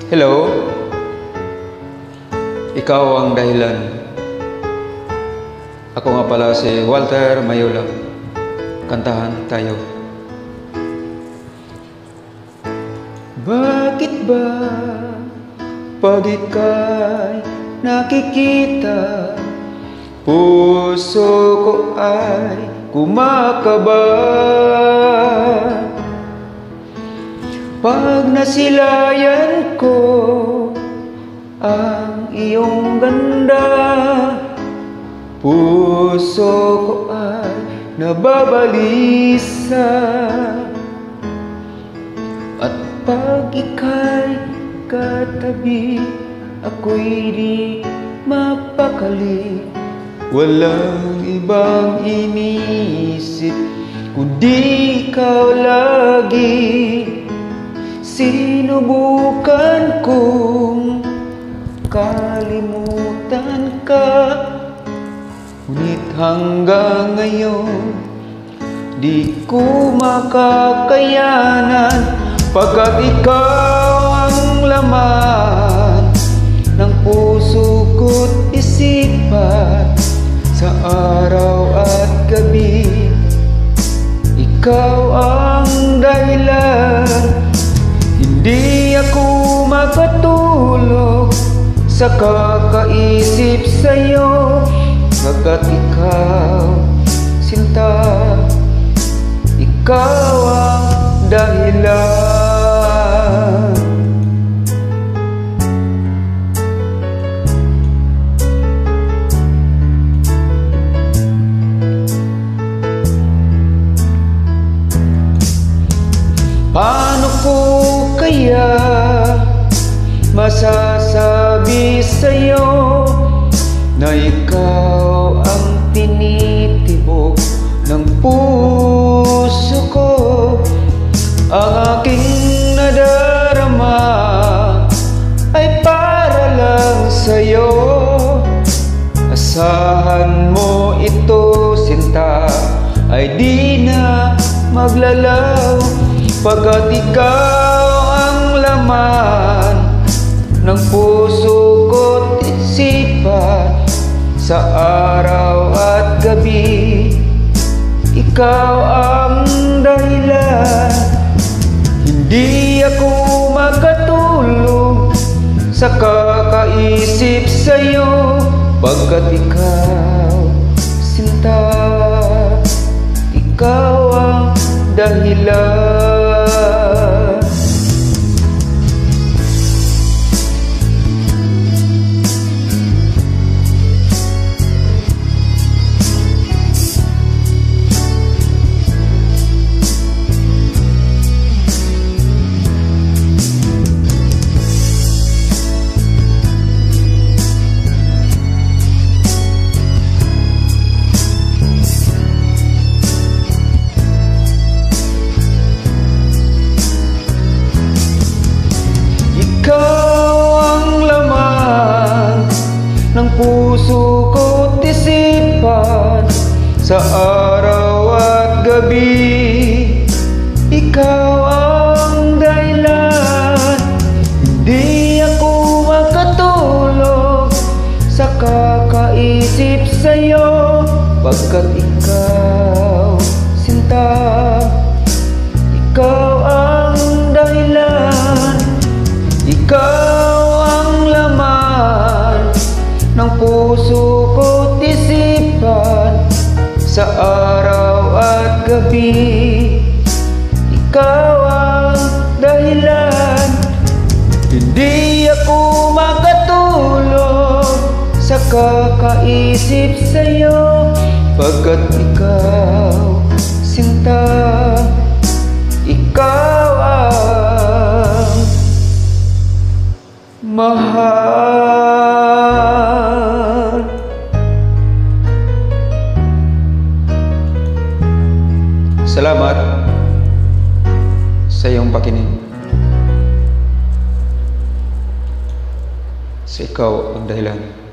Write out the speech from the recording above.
Hello, ikaw ang dahilan. Ako nga pala si Walter Mayola. Kantahan tayo. Bakit ba pag ika'y nakikita, puso ko ay kumakaba? Pag nasilayan ko ang iyong ganda, puso ko ay nababalisa. At pag ika'y katabi, ako'y di mapakali. Walang ibang iniisip kundi ikaw lagi. Sinubukan kong kalimutan ka, ngunit hanggang ngayon di ko makakayanan. Pagkat ikaw ang laman ng puso ko't isipan, sa araw at gabi ikaw ang dahilan. Hindi ako makatulog sa kakaisip sa'yo, pagkat ikaw, sinta, ikaw ang dahilan. Paano ko kaya masasabi sa'yo na ikaw ang tinitibok ng puso ko? Ang aking nadarama ay para lang sa'yo. Asahan mo ito, sinta, ay di na maglalaw. Pagkat ikaw ang laman ng puso ko't isipan, sa araw at gabi ikaw ang dahilan. Hindi ako makatulog sa kakaisip sa'yo, pagkat ikaw, sinta, ikaw ang dahilan. Puso ko't isipan, sa araw at gabi ikaw ang dahilan. Hindi ako makatulog sa kakaisip sa'yo, pagkat ikaw, sinta, ikaw ang dahilan. Ikaw ang laman ng puso ko't isipan, sa araw at gabi ikaw ang dahilan. Hindi ako makatulog sa kakaisip sa'yo, pagkat ikaw, sinta, ikaw ang mahal. Salamat sa iyong pakinig. Sa ikaw ang dahilan.